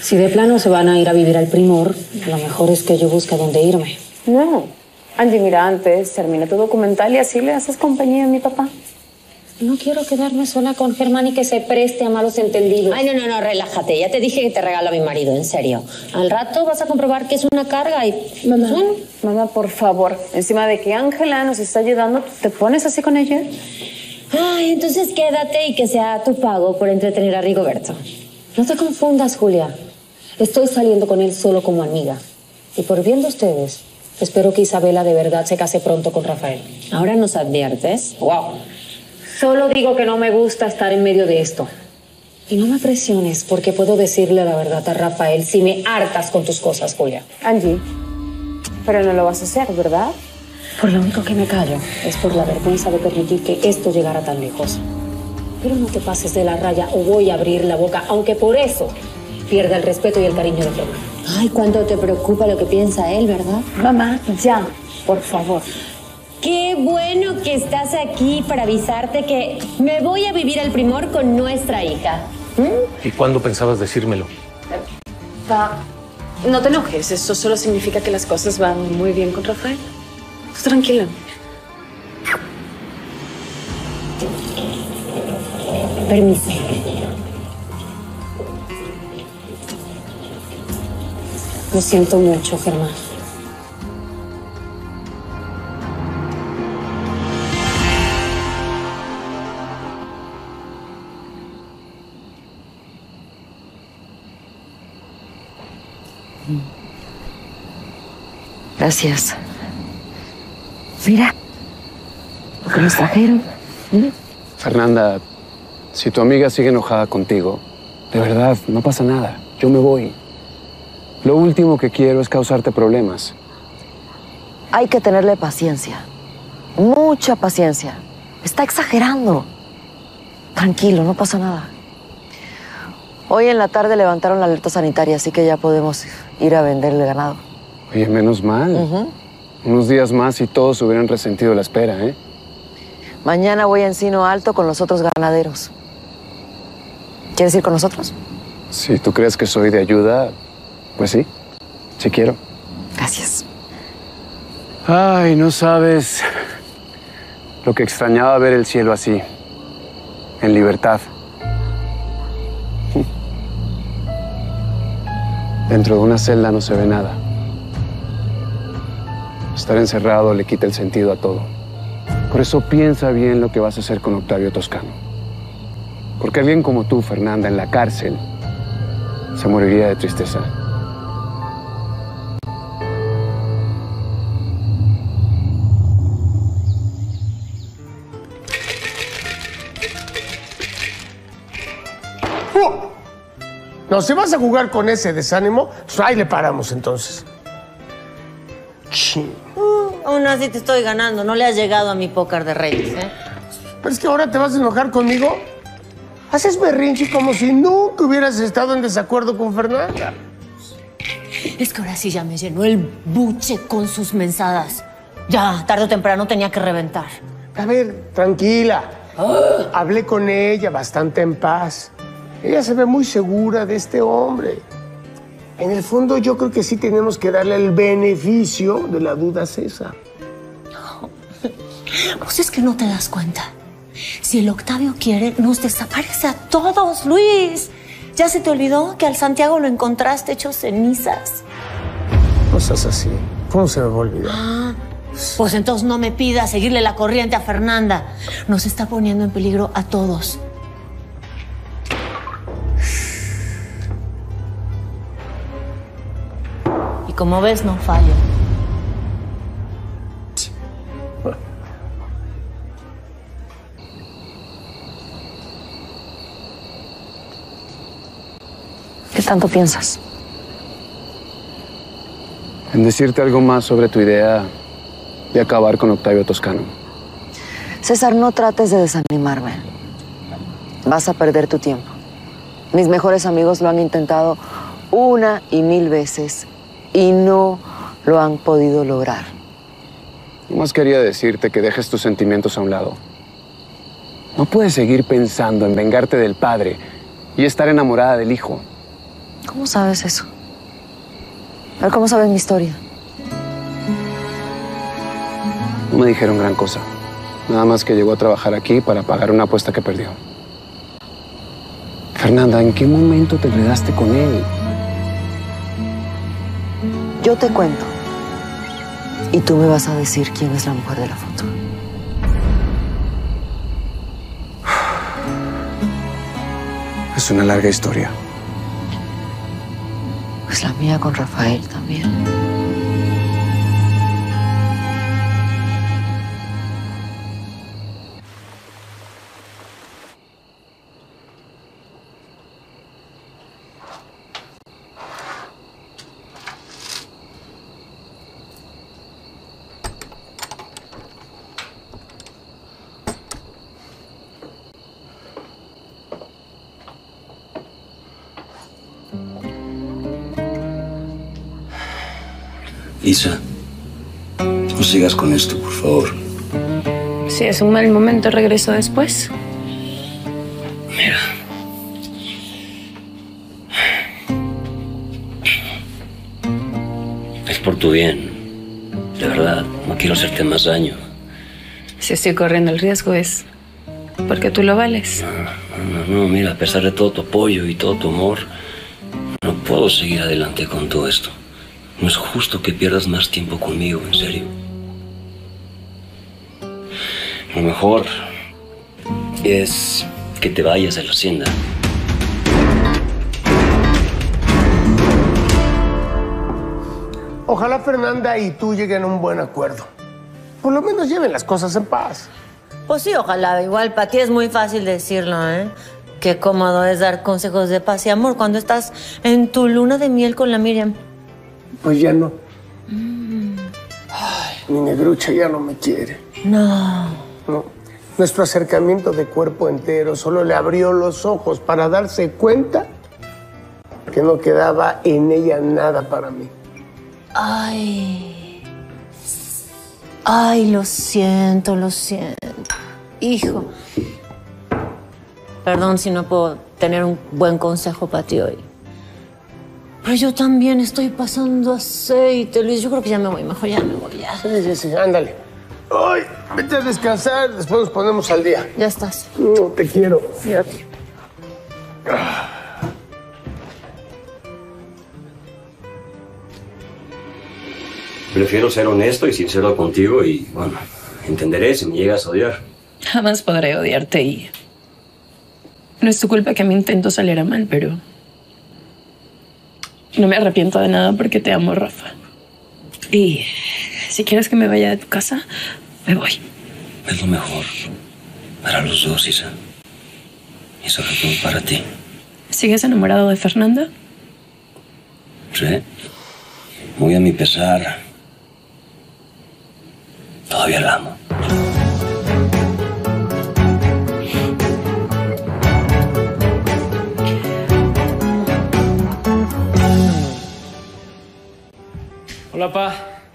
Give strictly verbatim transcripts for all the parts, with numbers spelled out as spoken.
Si de plano se van a ir a vivir al Primor, lo mejor es que yo busque dónde irme. No. Angie, mira, antes termina tu documental y así le haces compañía a mi papá. No quiero quedarme sola con Germán y que se preste a malos entendidos. Ay, no, no, no, relájate. Ya te dije que te regalo a mi marido, en serio. Al rato vas a comprobar que es una carga y... Mamá, bueno. mamá, por favor. Encima de que Ángela nos está ayudando, ¿te pones así con ella? Ay, entonces quédate y que sea tu pago por entretener a Rigoberto. No te confundas, Julia. Estoy saliendo con él solo como amiga. Y por bien de ustedes, espero que Isabela de verdad se case pronto con Rafael. Ahora nos adviertes. Wow. Solo digo que no me gusta estar en medio de esto. Y no me presiones, porque puedo decirle la verdad a Rafael si me hartas con tus cosas, Julia. Angie, pero no lo vas a hacer, ¿verdad? Por lo único que me callo es por la vergüenza de permitir que esto llegara tan lejos. Pero no te pases de la raya o voy a abrir la boca, aunque por eso pierda el respeto y el cariño de Germán. Ay, cuánto te preocupa lo que piensa él, ¿verdad? Mamá, ya, por favor. Qué bueno que estás aquí para avisarte que me voy a vivir al Primor con nuestra hija. ¿Mm? ¿Y cuándo pensabas decírmelo? Pa, no te enojes. Eso solo significa que las cosas van muy bien con Rafael. Tú tranquila. Permiso. Lo siento mucho, Germán. Gracias. Mira, lo que nos trajeron. ¿Mm? Fernanda, si tu amiga sigue enojada contigo, de verdad, no pasa nada. Yo me voy. Lo último que quiero es causarte problemas. Hay que tenerle paciencia. Mucha paciencia. Está exagerando. Tranquilo, no pasa nada. Hoy en la tarde levantaron la alerta sanitaria, así que ya podemos ir a venderle ganado. Oye, menos mal. Uh-huh. Unos días más y todos hubieran resentido la espera, ¿eh? Mañana voy a Encino Alto con los otros ganaderos. ¿Quieres ir con nosotros? Si tú crees que soy de ayuda, pues sí, sí quiero. Gracias. Ay, no sabes lo que extrañaba ver el cielo así, en libertad. Dentro de una celda no se ve nada. Estar encerrado le quita el sentido a todo. Por eso piensa bien lo que vas a hacer con Octavio Toscano. Porque alguien como tú, Fernanda, en la cárcel, se moriría de tristeza. No, si vas a jugar con ese desánimo, pues ahí le paramos entonces. Chin. Uh, aún así te estoy ganando. No le has llegado a mi póker de reyes, ¿eh? Pero es que ahora te vas a enojar conmigo. Haces berrinche como si nunca hubieras estado en desacuerdo con Fernanda. Es que ahora sí ya me llenó el buche con sus mensadas. Ya, tarde o temprano tenía que reventar. A ver, tranquila. Oh. Hablé con ella bastante en paz. Ella se ve muy segura de este hombre. En el fondo, yo creo que sí tenemos que darle el beneficio de la duda a César. No. Pues es que no te das cuenta. Si el Octavio quiere, nos desaparece a todos, Luis. ¿Ya se te olvidó que al Santiago lo encontraste hecho cenizas? Cosas así. ¿Cómo se me va a olvidar? Ah, pues entonces no me pidas seguirle la corriente a Fernanda. Nos está poniendo en peligro a todos. Y como ves, no fallo. ¿Qué tanto piensas? En decirte algo más sobre tu idea de acabar con Octavio Toscano. César, no trates de desanimarme. Vas a perder tu tiempo. Mis mejores amigos lo han intentado una y mil veces y no lo han podido lograr. Nomás quería decirte que dejes tus sentimientos a un lado. No puedes seguir pensando en vengarte del padre y estar enamorada del hijo. ¿Cómo sabes eso? A ver, ¿cómo sabes mi historia? No me dijeron gran cosa. Nada más que llegó a trabajar aquí para pagar una apuesta que perdió. Fernanda, ¿en qué momento te enredaste con él? Yo te cuento. Y tú me vas a decir quién es la mujer de la foto. Es una larga historia. Pues la mía con Rafael también. Isa, no sigas con esto, por favor. Si es un mal momento, regreso después. Mira. Es por tu bien. De verdad, no quiero hacerte más daño. Si estoy corriendo el riesgo es porque tú lo vales. No, no, no, mira, a pesar de todo tu apoyo y todo tu amor, no puedo seguir adelante con todo esto. No es justo que pierdas más tiempo conmigo, en serio. Lo mejor es que te vayas de la hacienda. Ojalá Fernanda y tú lleguen a un buen acuerdo. Por lo menos lleven las cosas en paz. Pues sí, ojalá. Igual para ti es muy fácil decirlo, ¿eh? Qué cómodo es dar consejos de paz y amor cuando estás en tu luna de miel con la Miriam. Pues ya no. Mm. Ay, mi negrucha ya no me quiere. No. No. Nuestro acercamiento de cuerpo entero solo le abrió los ojos para darse cuenta que no quedaba en ella nada para mí. Ay. Ay, lo siento, lo siento. Hijo. Perdón si no puedo tener un buen consejo para ti hoy. Pero yo también estoy pasando aceite, Luis. Yo creo que ya me voy, mejor ya me voy, ya. Sí, sí, sí, ándale. Ay, vete a descansar, después nos ponemos al día. Ya estás. No, te quiero. Fíjate. Prefiero ser honesto y sincero contigo y, bueno, entenderé si me llegas a odiar. Jamás podré odiarte y... No es tu culpa que mi intento saliera mal, pero... No me arrepiento de nada porque te amo, Rafa. Y si quieres que me vaya de tu casa, me voy. Es lo mejor para los dos, Isa. Y sobre todo para ti. ¿Sigues enamorado de Fernanda? Sí. Muy a mi pesar. Todavía la amo. Hola, pa.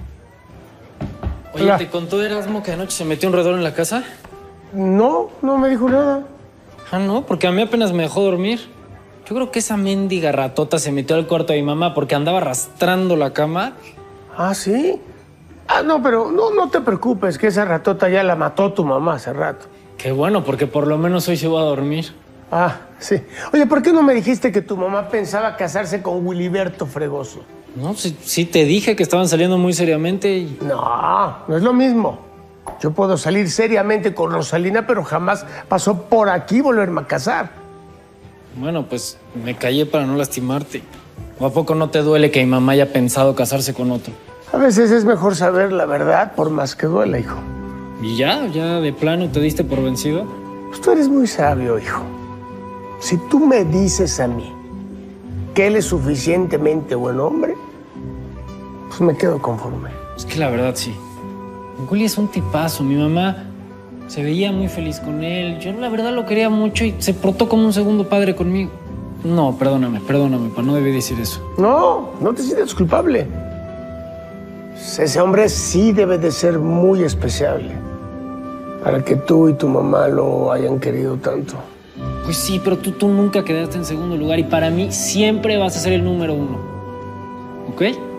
Oye, Hola. ¿te contó Erasmo que anoche se metió un roedor en la casa? No, no me dijo nada. Ah, no, porque a mí apenas me dejó dormir. Yo creo que esa mendiga ratota se metió al cuarto de mi mamá porque andaba arrastrando la cama. ¿Ah, sí? Ah, no, pero no, no te preocupes, que esa ratota ya la mató tu mamá hace rato. Qué bueno, porque por lo menos hoy se va a dormir. Ah, sí. Oye, ¿por qué no me dijiste que tu mamá pensaba casarse con Wiliberto Fregoso? No, sí, sí te dije que estaban saliendo muy seriamente y... No, no es lo mismo. Yo puedo salir seriamente con Rosalina, pero jamás pasó por aquí volverme a casar. Bueno, pues me callé para no lastimarte. ¿O a poco no te duele que mi mamá haya pensado casarse con otro? A veces es mejor saber la verdad por más que duela, hijo. ¿Y ya? ¿Ya de plano te diste por vencido? Pues tú eres muy sabio, hijo. Si tú me dices a mí que él es suficientemente buen hombre, pues me quedo conforme. Es que la verdad sí. Willy es un tipazo. Mi mamá se veía muy feliz con él. Yo la verdad lo quería mucho y se portó como un segundo padre conmigo. No, perdóname, perdóname, pa, no debí decir eso. No, no te sientas culpable. Ese hombre sí debe de ser muy especial para que tú y tu mamá lo hayan querido tanto. Pues sí, pero tú, tú nunca quedaste en segundo lugar y para mí siempre vas a ser el número uno. ¿Ok?